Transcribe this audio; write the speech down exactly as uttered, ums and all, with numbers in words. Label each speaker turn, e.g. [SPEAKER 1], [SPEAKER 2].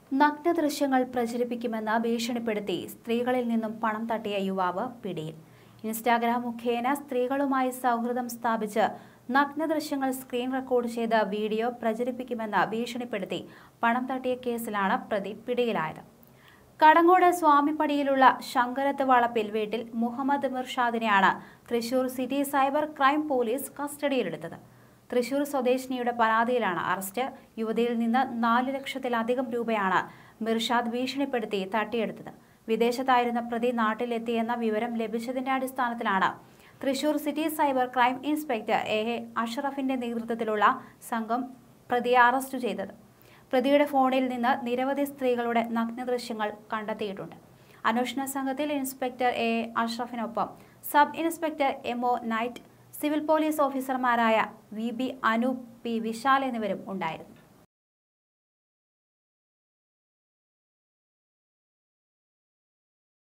[SPEAKER 1] നഗ്ന ദൃശ്യങ്ങൾ പ്രചരിപ്പിക്കുമെന്ന് ഭീഷണിപ്പെടുത്തി സ്ത്രീകളിൽ നിന്നും പണം തട്ടിയ യുവാവ് പിടിയിൽ. ഇൻസ്റ്റാഗ്രാം മുഖേന സ്ത്രീകളുമായി സൗഹൃദം സ്ഥാപിച്ച് നഗ്ന ദൃശ്യങ്ങൾ സ്ക്രീൻ റെക്കോർഡ് ചെയ്ത് വീഡിയോ പ്രചരിപ്പിക്കുമെന്ന് ഭീഷണിപ്പെടുത്തി പണം തട്ടിയ കേസിലാണ് പ്രതി പിടിയിലായത്. കടങ്ങോട് സ്വാമിപ്പടിയിലുള്ള ശങ്കരത്ത് വളപ്പിൽ വീട്ടിൽ മുഹമ്മദ് മിർഷാദിനെയാണ് Thrissur city cyber crime police കസ്റ്റഡിയിലെടുത്തത്. തൃശൂർ സ്വദേശിനിയുടെ പരാതിയിലാണ് അറസ്റ്റ്. യുവതിയിൽ നിന്ന് നാല് ലക്ഷത്തിലധികം രൂപയാണ് മിർഷാദ് ഭീഷണിപ്പെടുത്തി തട്ടിയെടുത്തത്. വിദേശത്തായിരുന്ന പ്രതി നാട്ടിലെത്തിയെന്ന വിവരം ലഭിച്ചതിന്റെ അടിസ്ഥാനത്തിലാണ് Thrissur city cyber crime inspector A A അഷ്റഫിന്റെ നേതൃത്വത്തിലുള്ള സംഘം പ്രതിയെ അറസ്റ്റ് ചെയ്തത്. പ്രതിയുടെ ഫോണിൽ നിന്ന് നിരവധി സ്ത്രീകളുടെ നഗ്നദൃശ്യങ്ങൾ കണ്ടെത്തിയിട്ടുണ്ട്. അന്വേഷണ സംഘത്തിൽ ഇൻസ്പെക്ടർ എ എ അഷ്റഫിനൊപ്പം സബ് ഇൻസ്പെക്ടർ എം ഒ നൈറ്റ്, സിവിൽ പോലീസ് ഓഫീസർമാരായ V B Anoop, P Vishal എന്നിവരും ഉണ്ടായിരുന്നു.